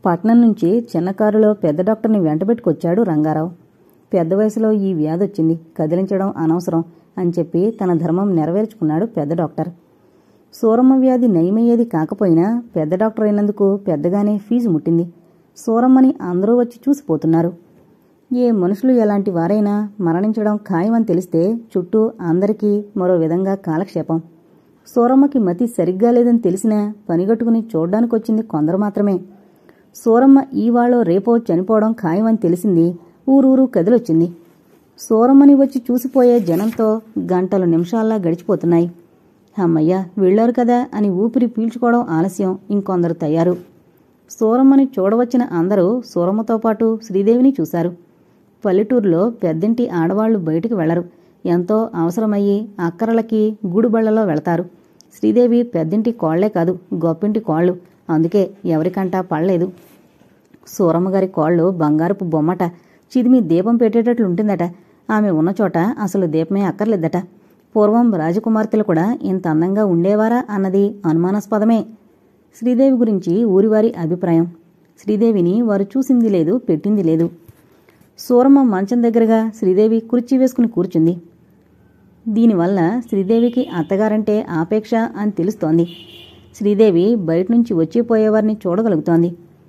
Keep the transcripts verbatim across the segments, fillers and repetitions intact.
పట్నం నుంచి చిన్న కారులో పెద్ద డాక్టర్ని వెంటబెట్టుకొచ్చాడు రంగారావు. పెద్ద వయసులో ఈ వ్యాధొచ్చింది, కదిలించడం అనవసరం అని చెప్పి తన ధర్మం నెరవేర్చుకున్నాడు పెద్ద డాక్టర్. సూరమ్మ వ్యాధి నయమయ్యేది కాకపోయినా పెద్ద డాక్టర్ అయినందుకు పెద్దగానే ఫీజు ముట్టింది. సూరమ్మని అందరూ వచ్చి చూసిపోతున్నారు. ఏ మనుషులు ఎలాంటి వారైనా మరణించడం ఖాయమని తెలిస్తే చుట్టూ అందరికీ మరో విధంగా కాలక్షేపం. సూరమ్మకి మతి సరిగ్గా లేదని తెలిసినా పనిగట్టుకుని చూడ్డానికొచ్చింది కొందరు మాత్రమే. సూరమ్మ ఈవాళో రేపో చనిపోవడం ఖాయమని తెలిసింది. ఊరూరు కదిలొచ్చింది. సూరమ్మని వచ్చి చూసిపోయే జనంతో గంటలు నిమిషాల్లా గడిచిపోతున్నాయి. అమ్మయ్య వెళ్ళారు కదా అని ఊపిరి పీల్చుకోవడం ఆలస్యం. ఇంకొందరు తయారు. సూరమ్మని చూడవచ్చిన అందరూ సూరమ్మతో పాటు శ్రీదేవిని చూశారు. పల్లెటూరులో పెద్దింటి ఆడవాళ్లు బయటికి వెళ్లరు. ఎంతో అవసరమయ్యి అక్కరలకి గూడుబళ్లలో వెళతారు. శ్రీదేవి పెద్దింటి కోళ్లే కాదు, గొప్పింటి కోళ్లు. అందుకే ఎవరికంటా పడలేదు. సూరమ్మగారి కోళ్లు బంగారపు బొమ్మట. చిదిమి దీపం పెట్టేటట్లుంటుందట. ఆమె ఉన్నచోట అసలు దీపమే అక్కర్లేదట. పూర్వం రాజకుమార్తెలు కూడా ఇంత అందంగా ఉండేవారా అన్నది అనుమానాస్పదమే. శ్రీదేవి గురించి ఊరివారి అభిప్రాయం. శ్రీదేవిని వారు చూసింది లేదు, పెట్టింది లేదు. సూరమ్మ మంచం దగ్గరగా శ్రీదేవి కుర్చీ వేసుకుని కూర్చుంది. దీనివల్ల శ్రీదేవికి అత్తగారంటే ఆపేక్ష అని తెలుస్తోంది. శ్రీదేవి బయటనుంచి వచ్చిపోయేవారిని చూడగలుగుతోంది.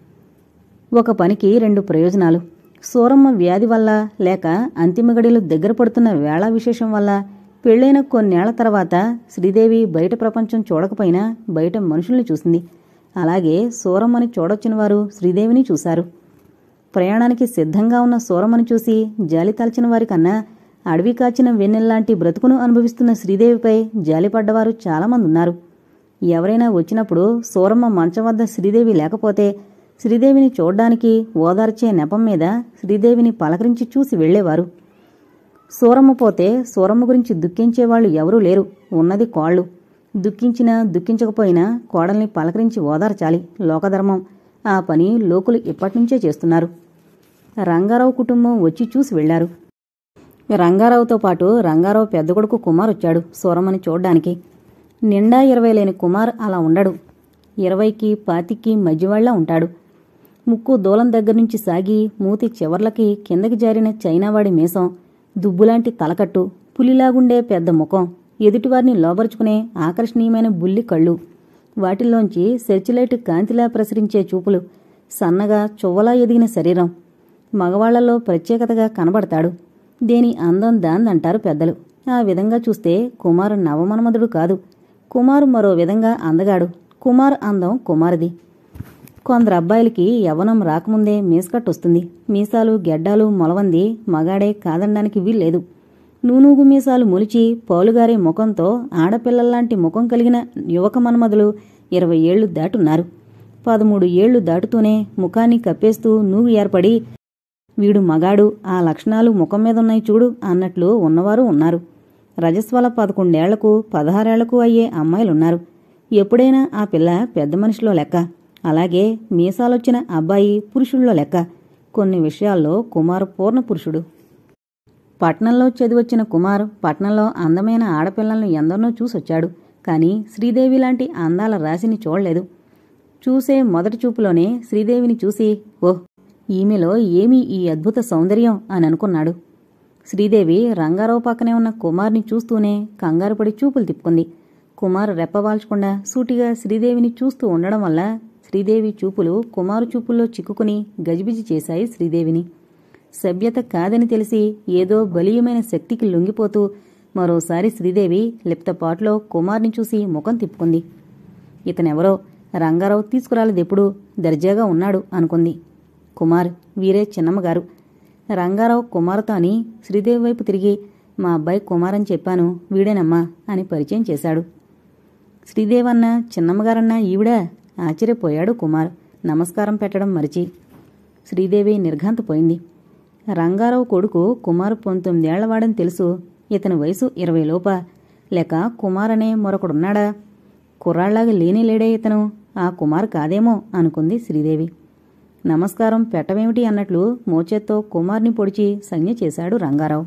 ఒక పనికి రెండు ప్రయోజనాలు. సూరమ్మ వ్యాధి వల్ల లేక అంతిమగడిలు దగ్గర పడుతున్న వేళా విశేషం వల్ల పెళ్లైన కొన్నేళ్ల తర్వాత శ్రీదేవి బయట ప్రపంచం చూడకపోయినా బయట మనుషుల్ని చూసింది. అలాగే సూరమ్మని చూడొచ్చిన వారు శ్రీదేవిని చూశారు. ప్రయాణానికి సిద్ధంగా ఉన్న సూరమ్మని చూసి జాలి తలచిన వారికన్నా అడవి కాచిన వెన్నెల్లాంటి బ్రతుకును అనుభవిస్తున్న శ్రీదేవిపై జాలిపడ్డవారు చాలామంది ఉన్నారు. ఎవరైనా వచ్చినప్పుడు సూరమ్మ మంచం వద్ద శ్రీదేవి లేకపోతే శ్రీదేవిని చూడ్డానికి ఓదార్చే నెపం మీద శ్రీదేవిని పలకరించి చూసి వెళ్లేవారు. సూరమ్మ పోతే సూరమ్మ గురించి దుఃఖించేవాళ్లు ఎవరూ లేరు. ఉన్నది కోళ్లు. దుఃఖించినా దుఃఖించకపోయినా కోడల్ని పలకరించి ఓదార్చాలి, లోకధర్మం. ఆ పని లోకులు ఇప్పటినుంచే చేస్తున్నారు. రంగారావు కుటుంబం వచ్చి చూసి వెళ్లారు. రంగారావుతో పాటు రంగారావు పెద్ద కొడుకు కుమార్ వచ్చాడు సూరమ్మని చూడ్డానికి. నిండా ఇరవై లేని కుమార్ అలా ఉండడు. ఇరవైకి పాతికి మధ్యవాళ్లా ఉంటాడు. ముక్కు దూలం దగ్గర్నుంచి సాగి మూతి చివర్లకి కిందకి జారిన చైనావాడి మీసం, దుబ్బులాంటి తలకట్టు, పులిలాగుండే పెద్ద ముఖం, ఎదుటివారిని లోబరుచుకునే ఆకర్షణీయమైన బుల్లి కళ్ళు, వాటిల్లోంచి సెర్చిలైట్ కాంతిలా ప్రసరించే చూపులు, సన్నగా చువ్వలా ఎదిగిన శరీరం. మగవాళ్లలో ప్రత్యేకతగా కనబడతాడు. దేని అందం దాందంటారు పెద్దలు. ఆ విధంగా చూస్తే కుమారు నవమన్మధుడు కాదు. కుమారు మరో విధంగా అందగాడు. కుమార్ అందం కుమారుది. కొందరు అబ్బాయిలకి యవ్వనం రాకముందే మీసకట్టొస్తుంది. మీసాలు గెడ్డాలు మొలవంది మగాడే కాదనడానికి వీల్లేదు. నూనూగు మీసాలు మొలిచి పౌలుగారే ముఖంతో ఆడపిల్లల్లాంటి ముఖం కలిగిన యువక మన్మధులు ఇరవై ఏళ్లు దాటున్నారు. పదమూడు ఏళ్లు దాటుతూనే ముఖాన్ని కప్పేస్తూ నూగు ఏర్పడి వీడు మగాడు, ఆ లక్షణాలు ముఖం మీదున్నాయి చూడు అన్నట్లు ఉన్నవారు ఉన్నారు. రజస్వల పదకొండేళ్లకు పదహారేళ్లకు అయ్యే అమ్మాయిలున్నారు. ఎప్పుడైనా ఆ పిల్ల పెద్ద మనిషిలో లెక్క. అలాగే మీసాలొచ్చిన అబ్బాయి పురుషుల్లో లెక్క. కొన్ని విషయాల్లో కుమార్ పూర్ణ పురుషుడు. పట్నంలో చదివొచ్చిన కుమార్ పట్నంలో అందమైన ఆడపిల్లలను ఎందరినో చూసొచ్చాడు. కాని శ్రీదేవి లాంటి అందాల రాశిని చూడలేదు. చూసే మొదటి చూపులోనే శ్రీదేవిని చూసి ఓహ్, ఈమెలో ఏమీ ఈ అద్భుత సౌందర్యం అని అనుకున్నాడు. శ్రీదేవి రంగారావు పక్కనే ఉన్న కుమార్ని చూస్తూనే కంగారుపడి చూపులు తిప్పుకుంది. కుమార్ రెప్పవాల్చకుండా సూటిగా శ్రీదేవిని చూస్తూ ఉండడం వల్ల శ్రీదేవి చూపులు కుమారు చూపుల్లో చిక్కుకుని గజిబిజి చేశాయి శ్రీదేవిని. సభ్యత కాదని తెలిసి ఏదో బలీయమైన శక్తికి లొంగిపోతూ మరోసారి శ్రీదేవి లిప్తపాటులో కుమార్ని చూసి ముఖం తిప్పుకుంది. ఇతనెవరో, రంగారావు తీసుకురాలేదెప్పుడు, దర్జాగా ఉన్నాడు అనుకుంది. కుమార్, వీరే చిన్నమ్మగారు. రంగారావు కుమార్తో అని శ్రీదేవి వైపు తిరిగి మా అబ్బాయి కుమార్ అని చెప్పాను, వీడేనమ్మా అని పరిచయం చేశాడు. శ్రీదేవన్నా చిన్నమ్మగారన్నా ఈవిడా? ఆశ్చర్యపోయాడు కుమార్ నమస్కారం పెట్టడం మరిచి. శ్రీదేవి నిర్ఘాంతపోయింది. రంగారావు కొడుకు కుమారు పంతొమ్మిదేళ్లవాడని తెలుసు. ఇతని వయసు ఇరవై లోపా. లేక కుమారనే మరొకడున్నాడా? కుర్రాళ్లాగా లేనేలేడే ఇతను. ఆ కుమార్ కాదేమో అనుకుంది శ్రీదేవి. నమస్కారం పెట్టవేమిటి అన్నట్లు మోచేత్తో కుమార్ని పొడిచి సంజ్ఞ చేశాడు రంగారావు.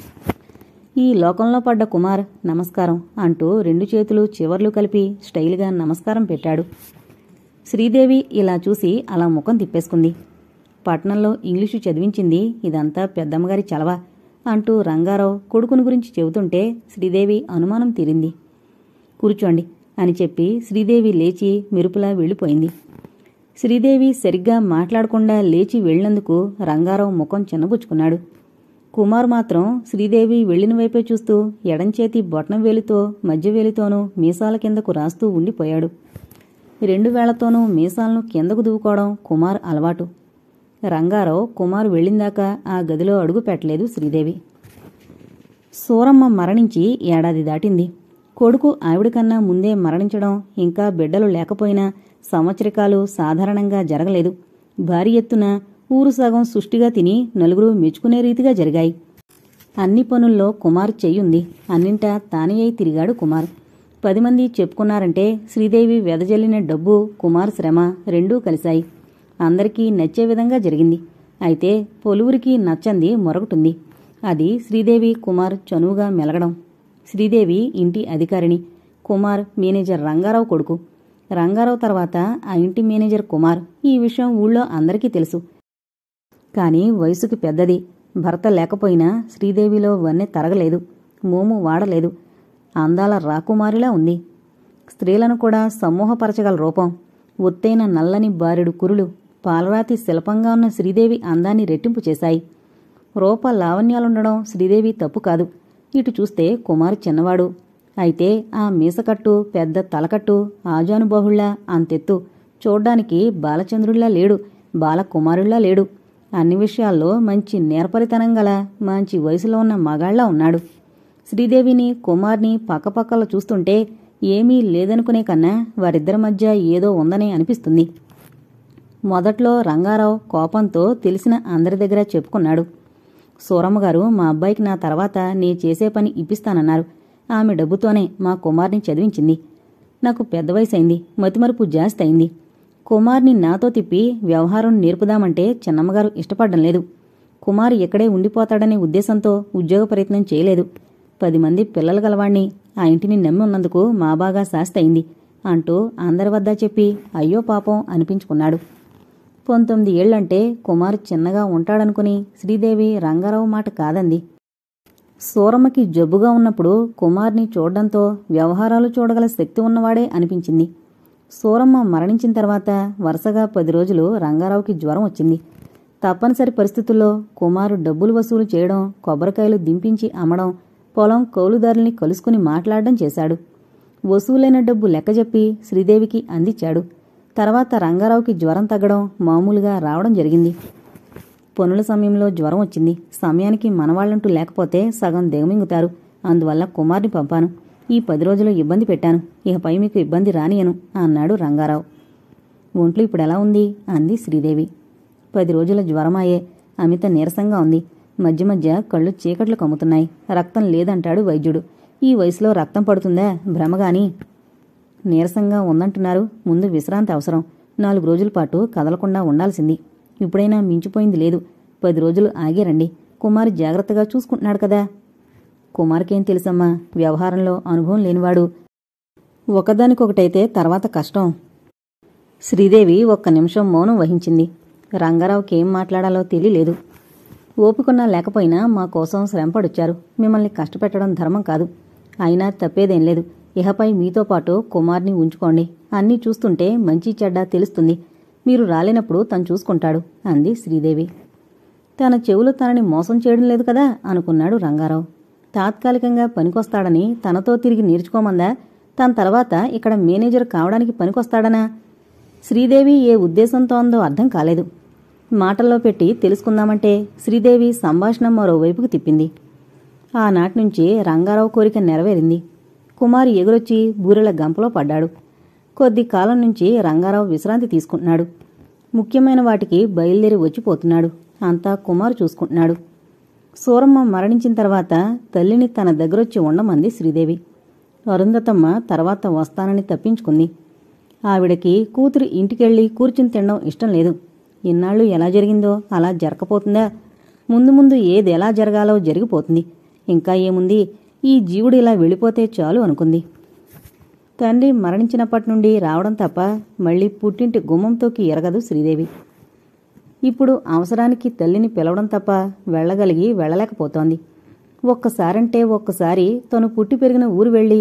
ఈ లోకంలో పడ్డ కుమార్ నమస్కారం అంటూ రెండు చేతులు చివర్లు కలిపి స్టైల్గా నమస్కారం పెట్టాడు. శ్రీదేవి ఇలా చూసి అలా ముఖం తిప్పేసుకుంది. పట్నంలో ఇంగ్లీషు చదివించింది ఇదంతా పెద్దమ్మగారి చలవా అంటూ రంగారావు కొడుకుని గురించి చెబుతుంటే శ్రీదేవి అనుమానం తీరింది. కూర్చోండి అని చెప్పి శ్రీదేవి లేచి మెరుపులా వెళ్ళిపోయింది. శ్రీదేవి సరిగ్గా మాట్లాడకుండా లేచి వెళ్లినందుకు రంగారావు ముఖం చిన్నబుచ్చుకున్నాడు. కుమార్ మాత్రం శ్రీదేవి వెళ్లిన వైపే చూస్తూ ఎడంచేతి బొట్నం వేలితో మధ్యవేలితోనూ మీసాల కిందకు రాస్తూ ఉండిపోయాడు. రెండు వేళ్లతోనూ మీసాలను కిందకు దువ్వుకోవడం కుమార్ అలవాటు. రంగారావు కుమార్ వెళ్లిందాకా ఆ గదిలో అడుగు పెట్టలేదు శ్రీదేవి. సూరమ్మ మరణించి ఏడాది దాటింది. కొడుకు ఆవిడకన్నా ముందే మరణించడం, ఇంకా బిడ్డలు లేకపోయినా సంవత్సరికాలు సాధారణంగా జరగలేదు. భారీ ఎత్తున ఊరు సగం సుష్టిగా తిని నలుగురు మెచ్చుకునే రీతిగా జరిగాయి. అన్ని పనుల్లో కుమార్ చెయ్యుంది. అన్నింటా తానే అయి తిరిగాడు కుమార్. పది మంది చెప్పుకున్నారంటే శ్రీదేవి వెదజల్లిన డబ్బు, కుమార్ శ్రమ రెండూ కలిశాయి. అందరికీ నచ్చే విధంగా జరిగింది. అయితే పొలువురికి నచ్చంది మరొకటుంది. అది శ్రీదేవి కుమార్ చనువుగా మెలగడం. శ్రీదేవి ఇంటి అధికారిని, కుమార్ మేనేజర్ రంగారావు కొడుకు. రంగారావు తర్వాత ఆ ఇంటి మేనేజర్ కుమార్. ఈ విషయం ఊళ్ళో అందరికీ తెలుసు. కాని వయసుకి పెద్దది. భర్త లేకపోయినా శ్రీదేవిలో వన్నె తరగలేదు, మోము వాడలేదు. అందాల రాకుమారిలా ఉంది. స్త్రీలను కూడా సమూహపరచగల రూపం. ఒత్తైన నల్లని బారెడు కురులు పాలరాతి శిల్పంగా ఉన్న శ్రీదేవి అందాన్ని రెట్టింపు చేశాయి. రూప లావణ్యాలుండడం శ్రీదేవి తప్పు కాదు. ఇటు చూస్తే కుమార్ చిన్నవాడు. అయితే ఆ మీసకట్టు, పెద్ద తలకట్టు, ఆజానుబాహుళ్లా అంతెత్తు. చూడ్డానికి బాలచంద్రుళ్లా లేడు, బాలకుమారుళ్లా లేడు. అన్ని విషయాల్లో మంచి నేర్పరితనం గల మంచి వయసులో ఉన్న మగాళ్లా ఉన్నాడు. శ్రీదేవిని కుమార్ని పక్కపక్కల చూస్తుంటే ఏమీ లేదనుకునే కన్నా వారిద్దరి మధ్య ఏదో ఉందనే అనిపిస్తుంది. మొదట్లో రంగారావు కోపంతో తెలిసిన అందరి దగ్గర చెప్పుకున్నాడు. సూరమ్మగారు మా అబ్బాయికి నా తర్వాత నే చేసే పని ఇప్పిస్తానన్నారు. ఆమె డబ్బుతోనే మా కుమార్ని చదివించింది. నాకు పెద్ద వయసైంది, మతిమరుపు జాస్తి అయింది. కుమార్ని నాతో తిప్పి వ్యవహారం నేర్పుదామంటే చిన్నమ్మగారు ఇష్టపడ్డం లేదు. కుమార్ ఇక్కడే ఉండిపోతాడనే ఉద్దేశంతో ఉద్యోగ ప్రయత్నం చేయలేదు. పది మంది పిల్లలు గలవాణ్ణి, ఆ ఇంటిని నమ్మి ఉన్నందుకు మా బాగా శాస్తి అయింది అంటూ అందరి వద్ద చెప్పి అయ్యో పాపం అనిపించుకున్నాడు. పంతొమ్మిది ఏళ్లంటే కుమార్ చిన్నగా ఉంటాడనుకుని శ్రీదేవి రంగారావు మాట కాదంది. సూరమ్మకి జబ్బుగా ఉన్నప్పుడు కుమార్ని చూడ్డంతో వ్యవహారాలు చూడగల శక్తి ఉన్నవాడే అనిపించింది. సూరమ్మ మరణించిన తర్వాత వరుసగా పది రోజులు రంగారావుకి జ్వరం వచ్చింది. తప్పనిసరి పరిస్థితుల్లో కుమారు డబ్బులు వసూలు చేయడం, కొబ్బరికాయలు దింపించి అమ్మడం, పొలం కౌలుదారుల్ని కలుసుకుని మాట్లాడడం చేశాడు. వసూలైన డబ్బు లెక్కజెప్పి శ్రీదేవికి అందించాడు. తర్వాత రంగారావుకి జ్వరం తగ్గడం మామూలుగా రావడం జరిగింది. పనుల సమయంలో జ్వరం వచ్చింది. సమయానికి మనవాళ్లంటూ లేకపోతే సగం దిగమింగుతారు. అందువల్ల కుమార్ని పంపాను. ఈ పది రోజులు ఇబ్బంది పెట్టాను. ఇకపై మీకు ఇబ్బంది రానియను అన్నాడు రంగారావు. ఒంట్లో ఇప్పుడెలా ఉంది అంది శ్రీదేవి. పది రోజుల జ్వరమాయే. అమిత నీరసంగా ఉంది. మధ్య మధ్య కళ్ళు చీకట్లు కమ్ముతున్నాయి. రక్తం లేదంటాడు వైద్యుడు. ఈ వయసులో రక్తం పడుతుందా భ్రమగాని. నీరసంగా ఉందంటున్నారు. ముందు విశ్రాంతి అవసరం. నాలుగు రోజుల పాటు కదలకుండా ఉండాల్సింది. ఇప్పుడైనా మించిపోయింది లేదు. పది రోజులు ఆగేరండి. కుమార్ జాగ్రత్తగా చూసుకుంటున్నాడు కదా. కుమార్కేం తెలుసమ్మా, వ్యవహారంలో అనుభవం లేనివాడు. ఒకదానికొకటైతే తర్వాత కష్టం. శ్రీదేవి ఒక్క నిమిషం మౌనం వహించింది. రంగారావుకేం మాట్లాడాలో తెలియలేదు. ఓపికన్నా లేకపోయినా మా కోసం శ్రమపడొచ్చారు. మిమ్మల్ని కష్టపెట్టడం ధర్మం కాదు. అయినా తప్పేదేం లేదు. ఇహపై మీతో పాటు కుమార్ని ఉంచుకోండి. అన్నీ చూస్తుంటే మంచి చెడ్డ తెలుస్తుంది. మీరు రాలేనప్పుడు తను చూసుకుంటాడు అంది శ్రీదేవి. తన చెవులు తనని మోసం చేయడం లేదు కదా అనుకున్నాడు రంగారావు. తాత్కాలికంగా పనికొస్తాడని తనతో తిరిగి నేర్చుకోమందా? తన తర్వాత ఇక్కడ మేనేజర్ కావడానికి పనికొస్తాడనా? శ్రీదేవి ఏ ఉద్దేశంతో ఉందో అర్థం కాలేదు. మాటల్లో పెట్టి తెలుసుకుందామంటే శ్రీదేవి సంభాషణ మరోవైపుకు తిప్పింది. ఆనాటినుంచి రంగారావు కోరిక నెరవేరింది. కుమార్ ఎగురొచ్చి బూరెల గంపలో పడ్డాడు. కొద్ది కాలం నుంచి రంగారావు విశ్రాంతి తీసుకుంటున్నాడు. ముఖ్యమైన వాటికి బయలుదేరి వచ్చిపోతున్నాడు. అంతా కుమార్ చూసుకుంటున్నాడు. సూరమ్మ మరణించిన తర్వాత తల్లిని తన దగ్గరొచ్చి ఉండమంది శ్రీదేవి. అరుంధతమ్మ తర్వాత వస్తానని తప్పించుకుంది. ఆవిడకి కూతురు ఇంటికెళ్ళి కూర్చుని తినడం ఇష్టం లేదు. ఇన్నాళ్ళు ఎలా జరిగిందో అలా జరగపోతుందా? ముందు ముందు ఏది ఎలా జరగాలో జరిగిపోతుంది. ఇంకా ఏముంది, ఈ జీవుడు ఇలా వెళ్ళిపోతే చాలు అనుకుంది. తండ్రి మరణించినప్పటి నుండి రావడం తప్ప మళ్లీ పుట్టింటి గుమ్మంతోకి ఎరగదు శ్రీదేవి. ఇప్పుడు అవసరానికి తల్లిని పిలవడం తప్ప వెళ్లగలిగి వెళ్లలేకపోతోంది. ఒక్కసారంటే ఒక్కసారి తను పుట్టి పెరిగిన ఊరు వెళ్లి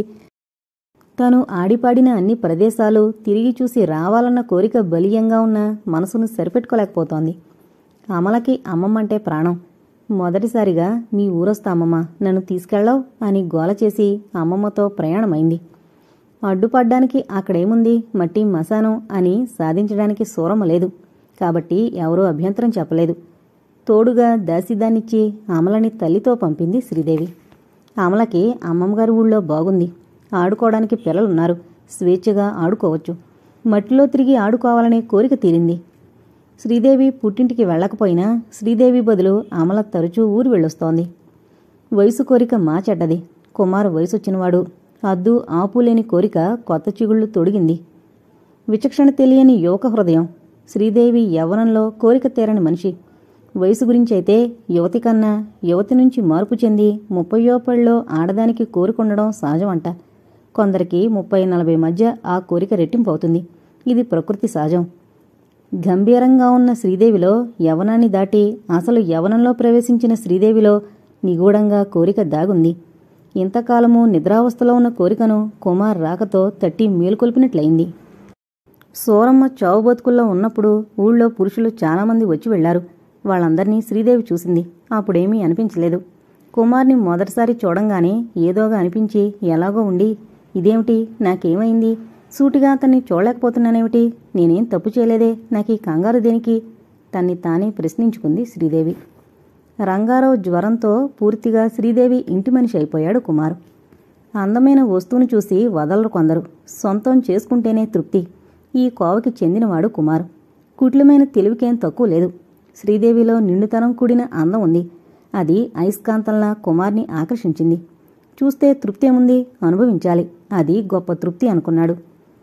తను ఆడిపాడిన అన్ని ప్రదేశాలు తిరిగి చూసి రావాలన్న కోరిక బలీయంగా ఉన్న మనసును సరిపెట్టుకోలేకపోతోంది. అమలకి అమ్మమ్మంటే ప్రాణం. మొదటిసారిగా మీ ఊరొస్తామమ్మ, నన్ను తీసుకెళ్ళావు అని గోల చేసి అమ్మమ్మతో ప్రయాణమైంది. అడ్డుపడ్డానికి అక్కడేముంది, మట్టి మశానం అని సాధించడానికి సూరమ లేదు కాబట్టి ఎవరూ అభ్యంతరం చెప్పలేదు. తోడుగా దాసిదాన్నిచ్చి అమలని తల్లితో పంపింది శ్రీదేవి. అమలకి అమ్మమ్మగారి ఊళ్ళో బాగుంది. ఆడుకోవడానికి పిల్లలున్నారు, స్వేచ్ఛగా ఆడుకోవచ్చు. మట్టిలో తిరిగి ఆడుకోవాలనే కోరిక తీరింది. శ్రీదేవి పుట్టింటికి వెళ్లకపోయినా శ్రీదేవి బదులు అమల తరచూ ఊరు వెళ్ళొస్తోంది. వయసు కోరిక మా చెడ్డది. కుమారు వయసొచ్చినవాడు. అద్దు ఆపులేని కోరిక కొత్త చిగుళ్లు తొడిగింది. విచక్షణ తెలియని యువక హృదయం. శ్రీదేవి యవ్వనంలో కోరిక తీరని మనిషి. వయసు గురించైతే యువతి కన్నా యువతి నుంచి మార్పు చెంది ముప్పయోపళ్ళలో ఆడదానికి కోరికొండడం సహజమంట. కొందరికి ముప్పై నలభై మధ్య ఆ కోరిక రెట్టింపు అవుతుంది. ఇది ప్రకృతి సహజం. గంభీరంగా ఉన్న శ్రీదేవిలో యవనాన్ని దాటి అసలు యవనంలో ప్రవేశించిన శ్రీదేవిలో నిగూఢంగా కోరిక దాగుంది. ఇంతకాలము నిద్రావస్థలో ఉన్న కోరికను కుమార్ రాకతో తట్టి మేలుకొల్పినట్లయింది. సూరమ్మ చావు బతుకుల్లో ఉన్నప్పుడు ఊళ్ళో పురుషులు చాలామంది వచ్చి వెళ్లారు. వాళ్ళందర్నీ శ్రీదేవి చూసింది. అప్పుడేమీ అనిపించలేదు. కుమార్ని మొదటిసారి చూడంగానే ఏదోగా అనిపించి ఎలాగో ఉండి, ఇదేమిటి, నాకేమైంది, సూటిగా అతన్ని చూడలేకపోతున్నానేమిటి, నేనేం తప్పు చేయలేదే, నాకీ కంగారు దేనికి, తన్ని తానే ప్రశ్నించుకుంది శ్రీదేవి. రంగారావు జ్వరంతో పూర్తిగా శ్రీదేవి ఇంటి మనిషి అయిపోయాడు కుమారు. అందమైన వస్తువును చూసి వదలరు కొందరు. సొంతం చేసుకుంటేనే తృప్తి. ఈ కోవకి చెందినవాడు కుమారు. కుట్లమైన తెలివికేం తక్కువ లేదు. శ్రీదేవిలో నిండుతనం కూడిన అందం ఉంది. అది అయస్కాంతంలా కుమార్ని ఆకర్షించింది. చూస్తే తృప్తేముంది, అనుభవించాలి, అది గొప్ప తృప్తి అనుకున్నాడు.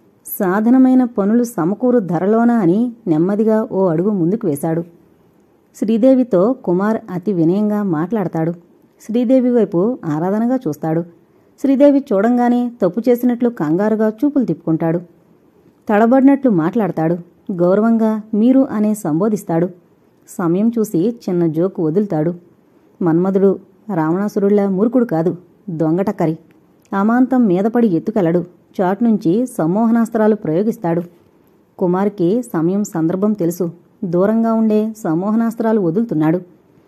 సాధనమైన పనులు సమకూరు ధరలోనా అని నెమ్మదిగా ఓ అడుగు ముందుకు వేశాడు. శ్రీదేవితో కుమార్ అతి వినయంగా మాట్లాడతాడు. శ్రీదేవి వైపు ఆరాధనగా చూస్తాడు. శ్రీదేవి చూడంగానే తప్పు చేసినట్లు కంగారుగా చూపులు తిప్పుకుంటాడు. తడబడినట్లు మాట్లాడతాడు. గౌరవంగా మీరు అనే సంబోధిస్తాడు. సమయం చూసి చిన్న జోకు వదులుతాడు. మన్మధుడు రావణాసురుళ్లా మూర్ఖుడు కాదు, దొంగటక్కరి. అమాంతం మీదపడి ఎత్తుకెళ్లడు. చాటునుంచి సమ్మోహనాస్త్రాలు ప్రయోగిస్తాడు. కుమార్కి సమయం సందర్భం తెలుసు. దూరంగా ఉండే సమ్మోహనాస్త్రాలు వదులుతున్నాడు.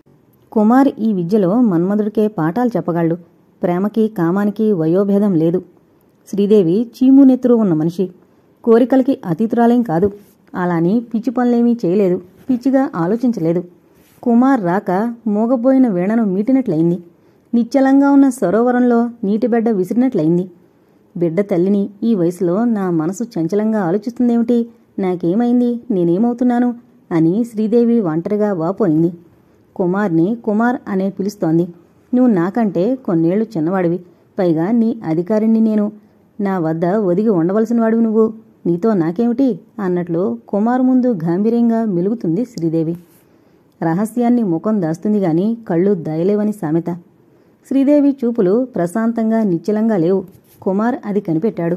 కుమార్ ఈ విద్యలో మన్మధుడికే పాఠాలు చెప్పగలడు. ప్రేమకి కామానికి వయోభేదం లేదు. శ్రీదేవి చీము నెత్తురు ఉన్న మనిషి. కోరికలకి అతీతురాలేం కాదు. అలాని పిచ్చి పనులేమీ చేయలేదు. పిచ్చిగా ఆలోచించలేదు. కుమార్ రాక మూగపోయిన వీణను మీటినట్లయింది. నిశ్చలంగా ఉన్న సరోవరంలో నీటిబెడ్డ విసిరినట్లయింది. బిడ్డ తల్లిని ఈ వయసులో నా మనసు చంచలంగా ఆలోచిస్తుందేమిటి, నాకేమైంది, నేనేమవుతున్నాను అని శ్రీదేవి ఒంటరిగా వాపోయింది. కుమార్ని కుమార్ అనే పిలుస్తోంది. నువ్వు నాకంటే కొన్నేళ్లు చిన్నవాడివి. పైగా నీ అధికారిని నేను. నా వద్ద ఒదిగి ఉండవలసినవాడివి నువ్వు. నీతో నాకేమిటి అన్నట్లు కుమార్ ముందు గాంభీర్యంగా మెలుగుతుంది శ్రీదేవి. రహస్యాన్ని ముఖం దాస్తుంది గాని కళ్ళు దయలేవని సామెత. శ్రీదేవి చూపులు ప్రశాంతంగా నిశ్చలంగా లేవు. కుమార్ అది కనిపెట్టాడు.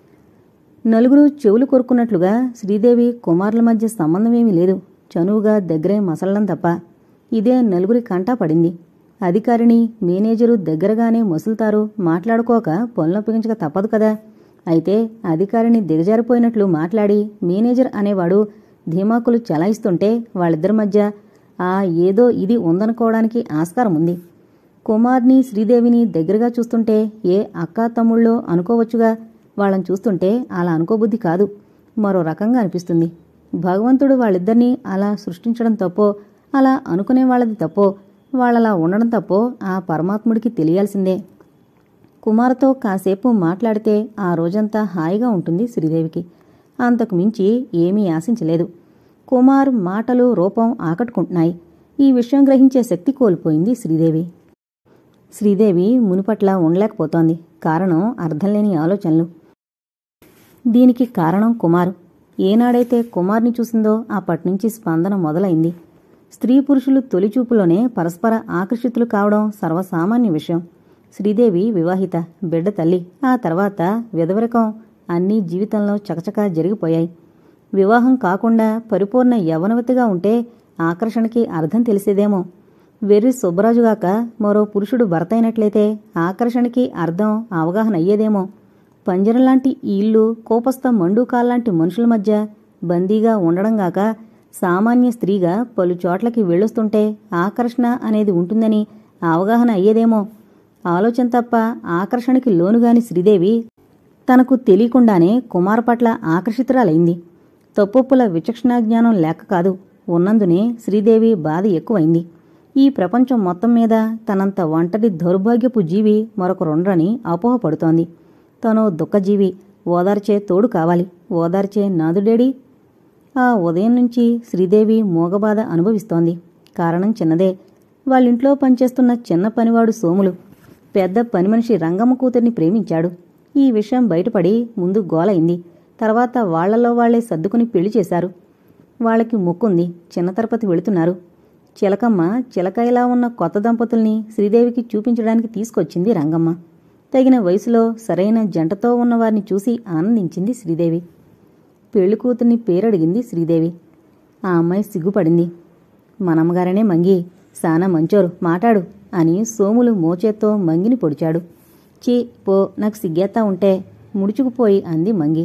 నలుగురు చెవులు కొరుకున్నట్లుగా శ్రీదేవి కుమార్ల మధ్య సంబంధమేమీ లేదు. చనువుగా దగ్గరే మసలడం తప్ప. ఇదే నలుగురి కంటా పడింది. అధికారిని మేనేజరు దగ్గరగానే మసులుతారు, మాట్లాడుకోక పనులొప్పించక తప్పదు కదా. అయితే అధికారిని దిగజారిపోయినట్లు మాట్లాడి మేనేజర్ అనేవాడు ధీమాకులు చలాయిస్తుంటే వాళ్ళిద్దరి మధ్య ఆ ఏదో ఇది ఉందనుకోవడానికి ఆస్కారం ఉంది. కుమార్ని శ్రీదేవిని దగ్గరగా చూస్తుంటే ఏ అక్కా తమ్ముళ్ళో అనుకోవచ్చుగా. వాళ్ళని చూస్తుంటే అలా అనుకోబుద్ధి కాదు, మరో రకంగా అనిపిస్తుంది. భగవంతుడు వాళ్ళిద్దరినీ అలా సృష్టించడం తప్పో, అలా అనుకునే వాళ్ళది తప్పో, వాళ్ళలా ఉండడం తప్పో ఆ పరమాత్ముడికి తెలియాల్సిందే. కుమార్తో కాసేపు మాట్లాడితే ఆ రోజంతా హాయిగా ఉంటుంది శ్రీదేవికి. అంతకు మించి ఏమీ ఆశించలేదు. కుమార్ మాటలు రూపం ఆకట్టుకుంటున్నాయి. ఈ విషయం గ్రహించే శక్తి కోల్పోయింది శ్రీదేవి. శ్రీదేవి మునుపట్లా ఉండలేకపోతోంది. కారణం అర్థంలేని ఆలోచనలు. దీనికి కారణం కుమారు. ఏనాడైతే కుమార్ని చూసిందో అప్పట్నుంచి స్పందన మొదలైంది. స్త్రీ పురుషులు తొలిచూపులోనే పరస్పర ఆకర్షితులు కావడం సర్వసామాన్య విషయం. శ్రీదేవి వివాహిత, బిడ్డ తల్లి. ఆ తర్వాత విధవరకం అన్నీ జీవితంలో చకచకా జరిగిపోయాయి. వివాహం కాకుండా పరిపూర్ణ యవ్వనవతిగా ఉంటే ఆకర్షణకి అర్థం తెలిసేదేమో. వెర్రి సుబ్బరాజుగాక మరో పురుషుడు భర్త అయినట్లయితే ఆకర్షణకి అర్థం అవగాహన అయ్యేదేమో. పంజరంలాంటి ఈ ఇల్లు కోపస్థ మండూకాల్లాంటి మనుషుల మధ్య బందీగా ఉండడంగాక సామాన్య స్త్రీగా పలు చోట్లకి వెళ్ళొస్తుంటే ఆకర్షణ అనేది ఉంటుందని అవగాహన అయ్యేదేమో. ఆలోచన తప్ప ఆకర్షణకి లోనుగాని శ్రీదేవి తనకు తెలియకుండానే కుమార్ పట్ల ఆకర్షితురాలైంది. తప్పొప్పుల విచక్షణాజ్ఞానం లేక కాదు, ఉన్నందునే శ్రీదేవి బాధ ఎక్కువైంది. ఈ ప్రపంచం మొత్తం మీద తనంత ఒంటరి దౌర్భాగ్యపు జీవి మరొకరుండ్రని అపోహపడుతోంది. తను దుఃఖజీవి, ఓదార్చే తోడు కావాలి. ఓదార్చే నాదుడేడి? ఆ ఉదయం నుంచి శ్రీదేవి మూగబాధ అనుభవిస్తోంది. కారణం చిన్నదే. వాళ్ళింట్లో పనిచేస్తున్న చిన్న పనివాడు సోములు పెద్ద పనిమనిషి రంగమ్మ కూతుర్ని ప్రేమించాడు. ఈ విషయం బయటపడి ముందు గోలైంది. తర్వాత వాళ్లలో వాళ్లే సర్దుకుని పెళ్లి చేశారు. వాళ్లకి మొక్కుంది. చిన్న తిరుపతి వెళుతున్నారు. చిలకమ్మ చిలకాయలా ఉన్న కొత్త దంపతుల్ని శ్రీదేవికి చూపించడానికి తీసుకొచ్చింది రంగమ్మ. తగిన వయసులో సరైన జంటతో ఉన్నవారిని చూసి ఆనందించింది శ్రీదేవి. పెళ్లికూతుర్ని పేరడిగింది శ్రీదేవి. ఆ అమ్మాయి సిగ్గుపడింది. మనమ్మగారనే మంగి, సానా మంచోరు, మాటాడు అని సోములు మోచేత్తో మంగిని పొడిచాడు. చీ పో, నాకు సిగ్గేత్తా ఉంటే ముడుచుకుపోయి అంది మంగి.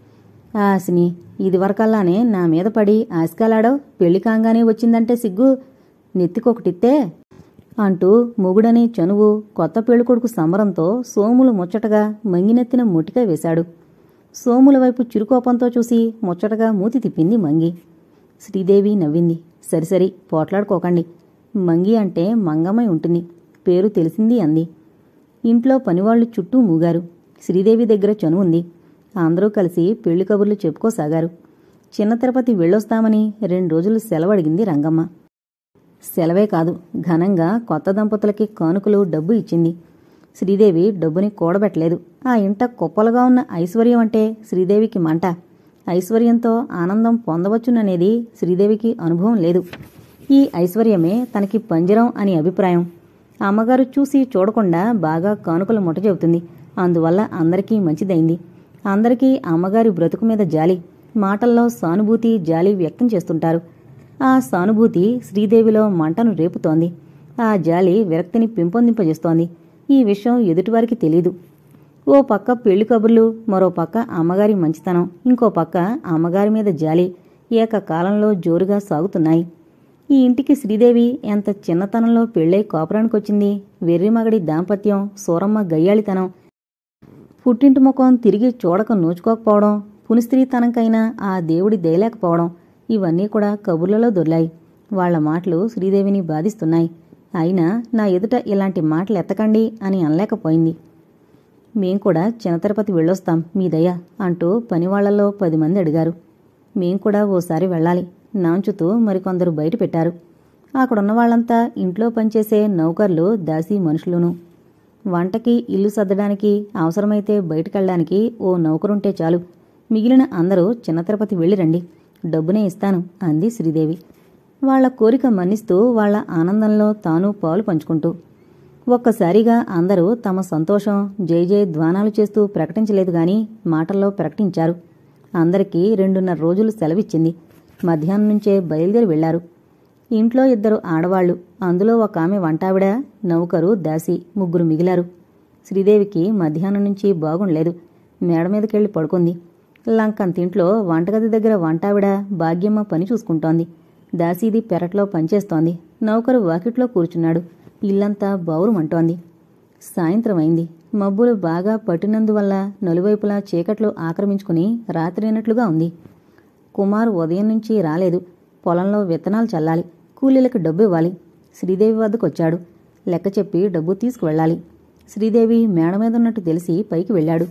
ఆసిని, ఇదివరకల్లానే నా మీద పడి ఆశకాలాడవు, పెళ్లి కాంగానే వచ్చిందంటే సిగ్గు, నెత్తికొకటిత్తే అంటూ మొగుడనే చనువు కొత్త పెళ్ళికొడుకు సంబరంతో సోములు ముచ్చటగా మంగినెత్తిన ముటిక వేశాడు. సోముల వైపు చిరుకోపంతో చూసి ముచ్చటగా మూతి తిప్పింది మంగి. శ్రీదేవి నవ్వింది. సరిసరి పోట్లాడుకోకండి. మంగి అంటే మంగమ్మై ఉంటుంది, పేరు తెలిసింది అంది. ఇంట్లో పనివాళ్లు చుట్టూ మూగారు. శ్రీదేవి దగ్గర చనువుంది. అందరూ కలిసి పెళ్లి కబుర్లు చెప్పుకోసాగారు. చిన్న తిరుపతి వెళ్ళొస్తామని రెండు రోజులు సెలవడిగింది రంగమ్మ. సెలవే కాదు, ఘనంగా కొత్త దంపతులకి కానుకలు డబ్బు ఇచ్చింది. శ్రీదేవి డబ్బుని కూడబెట్టలేదు. ఆ ఇంట కుప్పలుగా ఉన్న ఐశ్వర్యం అంటే శ్రీదేవికి మంట. ఐశ్వర్యంతో ఆనందం పొందవచ్చుననేది శ్రీదేవికి అనుభవం లేదు. ఈ ఐశ్వర్యమే తనకి పంజరం అని అభిప్రాయం. అమ్మగారు చూసి చూడకుండా బాగా కానుకలు ముట్ట చెబుతుంది. అందువల్ల అందరికీ మంచిదైంది. అందరికీ అమ్మగారి బ్రతుకు మీద జాలి, మాటల్లో సానుభూతి, జాలి వ్యక్తం చేస్తుంటారు. ఆ సానుభూతి శ్రీదేవిలో మంటను రేపుతోంది. ఆ జాలి విరక్తిని పెంపొందింపజేస్తోంది. ఈ విషయం ఎదుటివారికి తెలీదు. ఓ పక్క పెళ్లి కబుర్లు, మరో పక్క అమ్మగారి మంచితనం, ఇంకో పక్క అమ్మగారి మీద జాలి ఏకకాలంలో జోరుగా సాగుతున్నాయి. ఈ ఇంటికి శ్రీదేవి ఎంత చిన్నతనంలో పెళ్ళై కోపరానికొచ్చింది. వెర్రిమగడి దాంపత్యం, సూరమ్మ గయ్యాళితనం, పుట్టింటి ముఖం తిరిగి చూడక నోచుకోకపోవడం, పునిస్త్రీతనంకైనా ఆ దేవుడి దయలేకపోవడం, ఇవన్నీ కూడా కబుర్లలో దొర్లాయి. వాళ్ల మాటలు శ్రీదేవిని బాధిస్తున్నాయి. అయినా నా ఎదుట ఇలాంటి మాటలు ఎత్తకండి అని అనలేకపోయింది. మేం కూడా చిన్న తిరుపతి వెళ్ళొస్తాం మీ దయ అంటూ పనివాళ్లలో పది మంది అడిగారు. మేం కూడా ఓసారి వెళ్ళాలి నాంచుతూ మరికొందరు బయట పెట్టారు. అక్కడున్న వాళ్లంతా ఇంట్లో పనిచేసే నౌకర్లు, దాసీ మనుషులును. వంటకి, ఇల్లు సర్దడానికి, అవసరమైతే బయటకెళ్ళడానికి ఓ నౌకరుంటే చాలు. మిగిలిన అందరూ చిన్న తిరుపతి వెళ్ళిరండి, డబ్బునే ఇస్తాను అంది శ్రీదేవి. వాళ్ల కోరిక మన్నిస్తూ వాళ్ల ఆనందంలో తాను పాలు పంచుకుంటూ. ఒక్కసారిగా అందరూ తమ సంతోషం జై జై ధ్వానాలు చేస్తూ ప్రకటించలేదు గాని మాటల్లో ప్రకటించారు. అందరికీ రెండున్నర రోజులు సెలవిచ్చింది. మధ్యాహ్నం నుంచే బయలుదేరి వెళ్లారు. ఇంట్లో ఇద్దరు ఆడవాళ్లు, అందులో ఒక ఆమె వంటావిడ, నౌకరు, దాసి, ముగ్గురు మిగిలారు. శ్రీదేవికి మధ్యాహ్నం నుంచి బాగుండలేదు. మేడ మీదకెళ్లి పడుకుంది. లంకంతింట్లో వంటగది దగ్గర వంటావిడ భాగ్యమ్మ పని చూసుకుంటోంది. దాసీది పెరట్లో పనిచేస్తోంది. నౌకరు వాకిట్లో కూర్చున్నాడు. ఇల్లంతా బావురుమంటోంది. సాయంత్రం అయింది. మబ్బులు బాగా పట్టినందువల్ల నలువైపులా చీకట్లు ఆక్రమించుకుని రాత్రైనట్లుగా ఉంది. కుమార్ ఉదయం నుంచి రాలేదు. పొలంలో విత్తనాలు చల్లాలి, కూలీలకు డబ్బు ఇవ్వాలి. శ్రీదేవి వద్దకొచ్చాడు. లెక్క చెప్పి డబ్బు తీసుకువెళ్ళాలి. శ్రీదేవి మేడ మీదున్నట్టు తెలిసి పైకి వెళ్ళాడు.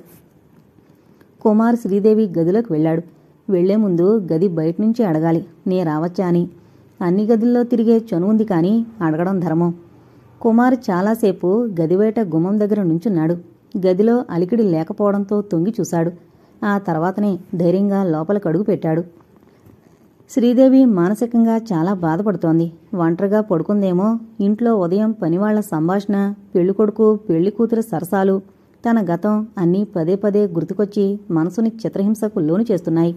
కుమార్ శ్రీదేవి గదిలోకి వెళ్ళాడు. వెళ్లే ముందు గది బయటనుంచి అడగాలి, నే రావచ్చా అని. అన్ని గదుల్లో తిరిగే చనువుంది కాని అడగడం ధర్మం. కుమార్ చాలాసేపు గదిబయట గుమ్మం దగ్గర నుంచున్నాడు. గదిలో అలికిడి లేకపోవడంతో తొంగి చూశాడు. ఆ తర్వాతనే ధైర్యంగా లోపలికి అడుగు పెట్టాడు. శ్రీదేవి మానసికంగా చాలా బాధపడుతోంది. ఒంటరిగా పడుకుందేమో. ఇంట్లో ఉదయం పనివాళ్ల సంభాషణ, పెళ్లికొడుకు పెళ్లికూతురు సరసాలు, తన గతం అన్నీ పదే పదే గుర్తుకొచ్చి మనసుని చిత్రహింసకు లోను చేస్తున్నాయి.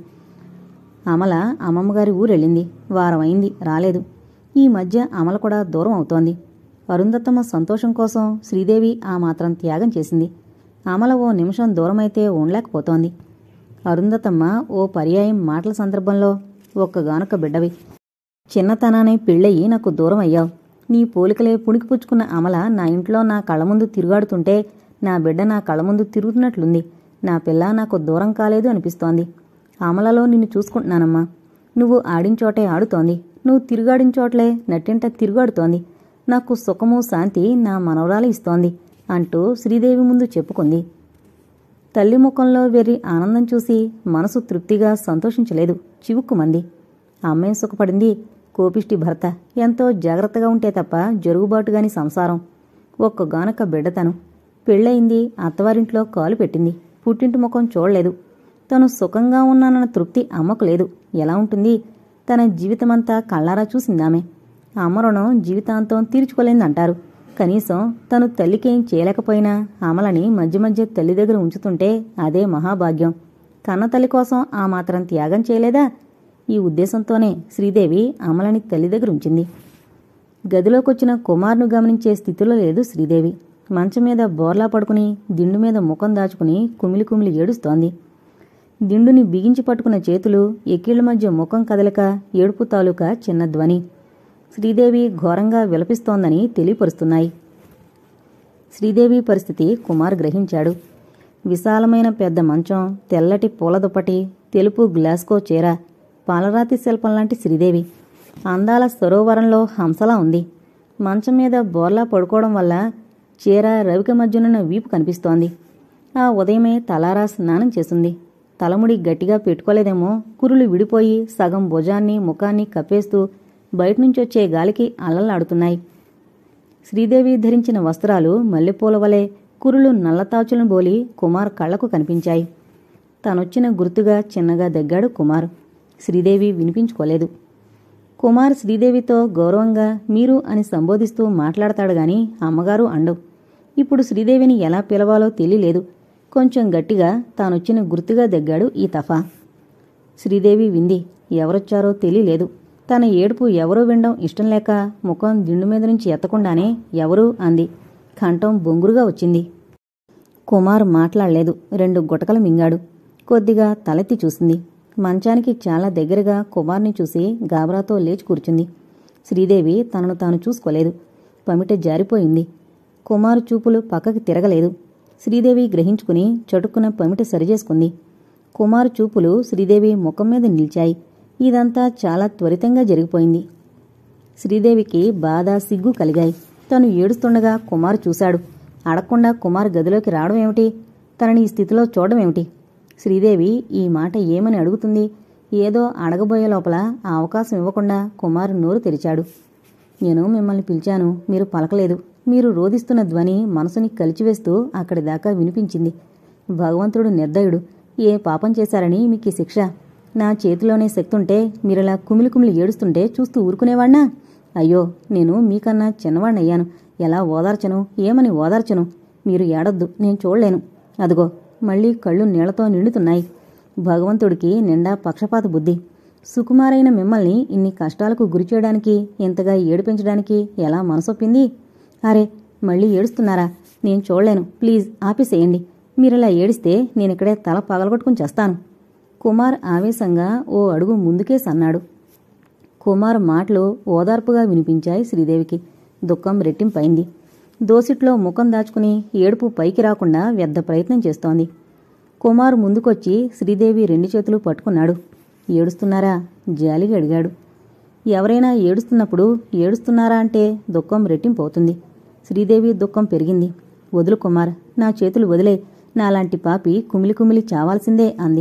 అమల అమ్మమ్మగారి ఊరెళ్ళింది. వారం అయింది, రాలేదు. ఈ మధ్య అమల కూడా దూరం అవుతోంది. అరుంధతమ్మ సంతోషం కోసం శ్రీదేవి ఆ మాత్రం త్యాగం చేసింది. అమల ఓ నిమిషం దూరమైతే ఉండలేకపోతోంది. అరుంధతమ్మ ఓ పర్యాయం మాటల సందర్భంలో, ఒక్కగానొక్క బిడ్డవి, చిన్నతనానే పెళ్ళయి నాకు దూరం అయ్యావు. నీ పోలికలే పుణికిపుచ్చుకున్న అమల నా ఇంట్లో నా కళ్ళ ముందు తిరుగాడుతుంటే నా బిడ్డ నా కళ్ళ ముందు తిరుగుతున్నట్లుంది. నా పిల్ల నాకు దూరం కాలేదు అనిపిస్తోంది. అమలలో నిన్ను చూసుకుంటున్నానమ్మా. నువ్వు ఆడించోటే ఆడుతోంది, నువ్వు తిరుగాడించోట్లే నట్టింట తిరుగాడుతోంది. నాకు సుఖము శాంతి నా మనవరాలు ఇస్తోంది అంటూ శ్రీదేవి ముందు చెప్పుకుంది. తల్లి ముఖంలో వెర్రి ఆనందం చూసి మనసు తృప్తిగా సంతోషించలేదు, చివుక్కుమంది. అమ్మేం సుఖపడింది? కోపిష్టి భర్త, ఎంతో జాగ్రత్తగా ఉంటే తప్ప జరుగుబాటుగాని సంసారం, ఒక్కగానొక్క బిడ్డతను. పెళ్ళయింది, అత్తవారింట్లో కాలు పెట్టింది, పుట్టింటి ముఖం చూడలేదు. తను సుఖంగా ఉన్నానన్న తృప్తి అమ్మకు లేదు. ఎలా ఉంటుంది? తన జీవితమంతా కళ్ళారా చూసిందామె. అమ్మ రుణం జీవితాంతం తీర్చుకోలేందంటారు. కనీసం తను తల్లికేం చేయలేకపోయినా అమలని మధ్య మధ్య తల్లి దగ్గర ఉంచుతుంటే అదే మహాభాగ్యం. కన్నతల్లి కోసం ఆ మాత్రం త్యాగం చేయలేదా? ఈ ఉద్దేశంతోనే శ్రీదేవి అమలని తల్లి దగ్గర ఉంచింది. గదిలోకొచ్చిన కుమార్ను గమనించే స్థితిలో లేదు శ్రీదేవి. మంచం మీద బోర్లా పడుకుని దిండు మీద ముఖం దాచుకుని కుమిలి కుమిలి ఏడుస్తోంది. దిండుని బిగించి పట్టుకున్న చేతులు, ఎక్కిళ్ల మధ్య ముఖం కదలిక, ఏడుపు తాలూకా చిన్న ధ్వని శ్రీదేవి ఘోరంగా విలపిస్తోందని తెలియపరుస్తున్నాయి. శ్రీదేవి పరిస్థితి కుమార్ గ్రహించాడు. విశాలమైన పెద్ద మంచం, తెల్లటి పూలదుప్పటి, తెలుపు గ్లాస్కో చీర, పాలరాతి శిల్పంలాంటి శ్రీదేవి అందాల సరోవరంలో హంసలా ఉంది. మంచం మీద బోర్లా పడుకోవడం వల్ల చీర రవిక మధ్యనున్న వీపు కనిపిస్తోంది. ఆ ఉదయమే తలారా స్నానం చేసింది. తలముడి గట్టిగా పెట్టుకోలేదేమో, కురులు విడిపోయి సగం భుజాన్ని ముఖాన్ని కప్పేస్తూ బయటనుంచొచ్చే గాలికి అల్లల్లాడుతున్నాయి. శ్రీదేవి ధరించిన వస్త్రాలు మల్లెపూల వలె కురులు నల్లతాచులను బోలి కుమార్ కళ్లకు కనిపించాయి. తనొచ్చిన గుర్తుగా చిన్నగా దగ్గాడు కుమార్. శ్రీదేవి వినిపించుకోలేదు. కుమార్ శ్రీదేవితో గౌరవంగా మీరు అని సంబోధిస్తూ మాట్లాడతాడు గాని అమ్మగారు అండు. ఇప్పుడు శ్రీదేవిని ఎలా పిలవాలో తెలియలేదు. కొంచెం గట్టిగా తానొచ్చిన గుర్తుగా దగ్గాడు ఈ తఫా. శ్రీదేవి వింది. ఎవరొచ్చారో తెలియలేదు. తన ఏడుపు ఎవరో వినడం ఇష్టం లేక ముఖం దిండు మీద నుంచి ఎత్తకుండానే ఎవరు అంది. కంఠం బొంగురుగా వచ్చింది. కుమార్ మాట్లాడలేదు. రెండు గుటకలు మింగాడు. కొద్దిగా తలెత్తి చూసింది. మంచానికి చాలా దగ్గరగా కుమార్ని చూసి గాబరాతో లేచి కూర్చుంది. శ్రీదేవి తనను తాను చూసుకోలేదు. పమిట జారిపోయింది. కుమారు చూపులు పక్కకి తిరగలేదు. శ్రీదేవి గ్రహించుకుని చటుక్కున పమిట సరిచేసుకుంది. కుమారు చూపులు శ్రీదేవి ముఖం మీద నిలిచాయి. ఇదంతా చాలా త్వరితంగా జరిగిపోయింది. శ్రీదేవికి బాధ, సిగ్గు కలిగాయి. తను ఏడుస్తుండగా కుమార్ చూశాడు. అడగకుండా కుమార్ గదిలోకి రావడం ఏమిటి? తనని ఈ స్థితిలో చూడడం ఏమిటి? శ్రీదేవి ఈ మాట ఏమని అడుగుతుంది? ఏదో అడగబోయే లోపల ఆ అవకాశం ఇవ్వకుండా కుమార్ నోరు తెరిచాడు. నేను మిమ్మల్ని పిలిచాను, మీరు పలకలేదు. మీరు రోదిస్తున్న ధ్వని మనసుని కలిచివేస్తూ అక్కడి దాకా వినిపించింది. భగవంతుడు నిర్దయుడు. ఏ పాపం చేశారని మీకు శిక్ష? నా చేతిలోనే శక్తుంటే మీరలా కుమిలి కుమిలి ఏడుస్తుంటే చూస్తూ ఊరుకునేవాణ్ణా? అయ్యో, నేను మీకన్నా చిన్నవాణ్ణయ్యాను. ఎలా ఓదార్చను? ఏమని ఓదార్చను? మీరు ఏడొద్దు, నేను చూడలేను. అదిగో మళ్లీ కళ్ళు నీళ్లతో నిండుతున్నాయి. భగవంతుడికి నిండా పక్షపాత బుద్ధి. సుకుమారైన మిమ్మల్ని ఇన్ని కష్టాలకు గురిచేయడానికి, ఇంతగా ఏడిపించడానికి ఎలా మనసొప్పింది? అరే, మళ్ళీ ఏడుస్తున్నారా? నేను చూడలేను. ప్లీజ్ ఆపేసేయండి. మీరిలా ఏడిస్తే నేనిక్కడే తల పగలగొట్టుకుని చేస్తాను. కుమార్ ఆవేశంగా ఓ అడుగు ముందుకే సన్నాడు. కుమార్ మాటలు ఓదార్పుగా వినిపించాయి శ్రీదేవికి. దుఃఖం రెట్టింపైంది. దోసిట్లో ముఖం దాచుకుని ఏడుపు పైకి రాకుండా వ్యర్థ ప్రయత్నం చేస్తోంది. కుమార్ ముందుకొచ్చి శ్రీదేవి రెండు చేతులు పట్టుకున్నాడు. ఏడుస్తున్నారా? జాలిగా అడిగాడు. ఎవరైనా ఏడుస్తున్నప్పుడు ఏడుస్తున్నారా అంటే దుఃఖం రెట్టింపవుతుంది. శ్రీదేవి దుఃఖం పెరిగింది. వదులు కుమార్, నా చేతులు వదిలే. నాలాంటి పాపి కుమిలి కుమిలి చావాల్సిందే అంది.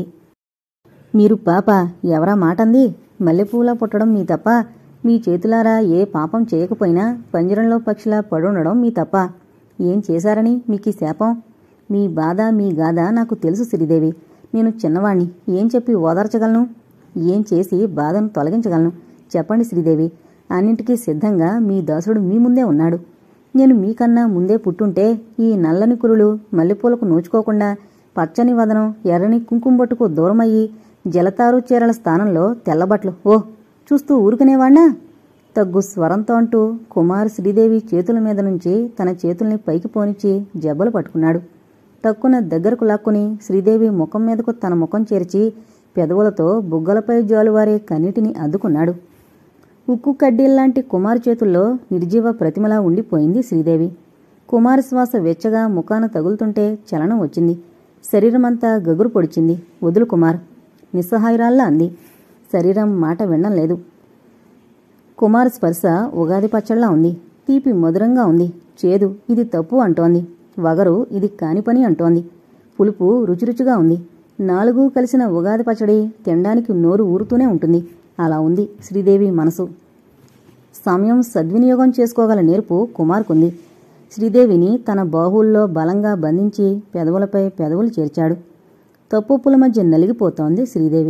మీరు పాప? ఎవరా మాటంది? మల్లెపూలా పుట్టడం మీ తప్ప. మీ చేతులారా ఏ పాపం చేయకపోయినా పంజరంలో పక్షిలా పడుండడం మీ తప్ప. ఏం చేశారని మీకీ శాపం? మీ బాధ, మీ గాథ నాకు తెలుసు శ్రీదేవి. నేను చిన్నవాణ్ణి. ఏం చెప్పి ఓదార్చగలను? ఏం చేసి బాధను తొలగించగలను? చెప్పండి శ్రీదేవి. అన్నింటికీ సిద్ధంగా మీ దాసుడు మీ ముందే ఉన్నాడు. నేను మీకన్నా ముందే పుట్టుంటే ఈ నల్లని కురులు మల్లెపూలకు నోచుకోకుండా పచ్చని వదనం ఎర్రని కుంకుంబొట్టుకు దూరమయ్యి జలతారు చీరల స్థానంలో తెల్లబట్లు ఓ చూస్తూ ఊరుకునేవాణ్ణా? తగ్గు స్వరంతో అంటూ కుమార్ శ్రీదేవి చేతుల మీద నుంచి తన చేతుల్ని పైకి పోనిచ్చి జబ్బలు పట్టుకున్నాడు. తక్కున దగ్గరకు లాక్కుని శ్రీదేవి ముఖం మీదకు తన ముఖం చేర్చి పెదవులతో బుగ్గలపై జాలువారే కన్నీటిని అద్దుకున్నాడు. ఉక్కు కడ్డీల్లాంటి కుమార్ చేతుల్లో నిర్జీవ ప్రతిమలా ఉండిపోయింది శ్రీదేవి. కుమార్ శ్వాస వెచ్చగా ముఖాన తగులుతుంటే చలనం వచ్చింది. శరీరమంతా గగురు పొడిచింది. వదులు కుమార్, నిస్సహాయురాల్లా అంది. శరీరం మాట వినడం లేదు. కుమార్ స్పర్శ ఉగాది పచ్చళ్ళలా ఉంది. తీపి మధురంగా ఉంది. చేదు ఇది తప్పు అంటోంది. వగరు ఇది కాని పని అంటోంది. పులుపు రుచిరుచిగా ఉంది. నాలుగు కలిసిన ఉగాది పచ్చడి తినడానికి నోరు ఊరుతూనే ఉంటుంది. అలా ఉంది శ్రీదేవి మనసు. సమయం సద్వినియోగం చేసుకోగల నేర్పు కుమార్కుంది. శ్రీదేవిని తన బాహువుల్లో బలంగా బంధించి పెదవులపై పెదవులు చేర్చాడు. తప్పుల మధ్య నలిగిపోతోంది శ్రీదేవి.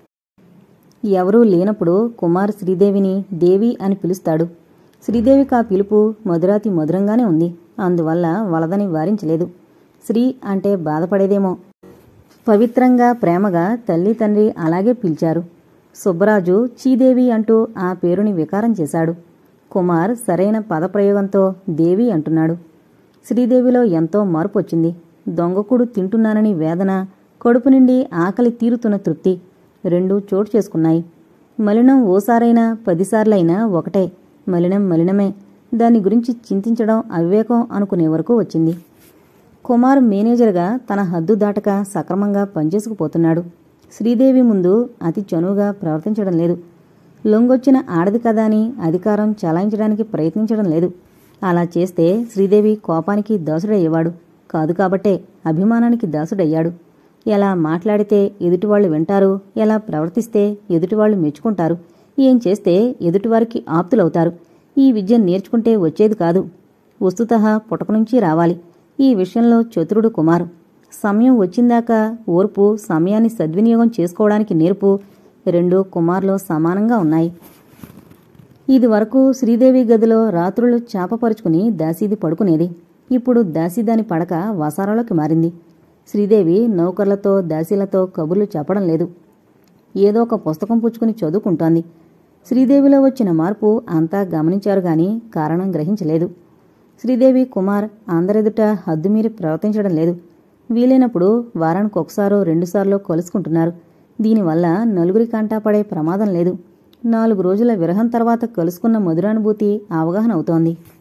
ఎవరూ లేనప్పుడు కుమార్ శ్రీదేవిని దేవి అని పిలుస్తాడు. శ్రీదేవికి ఆ పిలుపు మధురాతి మధురంగానే ఉంది. అందువల్ల వలదని వారించలేదు. శ్రీ అంటే బాధపడేదేమో. పవిత్రంగా ప్రేమగా తల్లి తండ్రి అలాగే పిలిచారు. సుబ్బరాజు చీదేవి అంటూ ఆ పేరుని వికారం చేశాడు. కుమార్ సరైన పదప్రయోగంతో దేవి అంటున్నాడు. శ్రీదేవిలో ఎంతో మార్పు వచ్చింది. దొంగకుడు తింటున్నానని వేదన, కడుపు నిండి ఆకలి తీరుతున్న తృప్తి రెండూ చోటు చేసుకున్నాయి. మలినం ఓసారైనా పదిసార్లైనా ఒకటే. మలినం మలినమే. దాని గురించి చింతించడం అవివేకం అనుకునే వరకు వచ్చింది. కుమార్ మేనేజర్గా తన హద్దు దాటక సక్రమంగా పనిచేసుకుపోతున్నాడు. శ్రీదేవి ముందు అతి చనువుగా ప్రవర్తించడం లేదు. లొంగొచ్చిన ఆడది కదా అని అధికారం చలాయించడానికి ప్రయత్నించడం లేదు. అలా చేస్తే శ్రీదేవి కోపానికి దాసుడయ్యేవాడు కాదు. కాబట్టే అభిమానానికి దాసుడయ్యాడు. ఎలా మాట్లాడితే ఎదుటివాళ్లు వింటారు, ఎలా ప్రవర్తిస్తే ఎదుటివాళ్లు మెచ్చుకుంటారు, ఏం చేస్తే ఎదుటివారికి ఆప్తులవుతారు, ఈ విద్య నేర్చుకుంటే వచ్చేది కాదు. వస్తుతః పుటక నుంచి రావాలి. ఈ విషయంలో చతురుడు కుమార్. సమయం వచ్చిందాకా ఓర్పు, సమయాన్ని సద్వినియోగం చేసుకోవడానికి నేర్పు రెండూ కుమార్లో సమానంగా ఉన్నాయి. ఇది వరకు శ్రీదేవి గదిలో రాత్రులు చాపపరుచుకుని దాసీది పడుకునేది. ఇప్పుడు దాసీదాని పడక వసారాలోకి మారింది. శ్రీదేవి నౌకర్లతో దాసీలతో కబుర్లు చెప్పడం లేదు. ఏదో ఒక పుస్తకం పుచ్చుకుని చదువుకుంటోంది. శ్రీదేవిలో వచ్చిన మార్పు అంతా గమనించారు గాని కారణం గ్రహించలేదు. శ్రీదేవి కుమార్ అందరెదుట హద్దుమీరి ప్రవర్తించడం లేదు. వీలైనప్పుడు వారానికి ఒకసారో రెండుసార్లు కలుసుకుంటున్నారు. దీనివల్ల నలుగురి కంటా పడే ప్రమాదం లేదు. నాలుగు రోజుల విరహం తర్వాత కలుసుకున్న మధురానుభూతి అవగాహన అవుతోంది.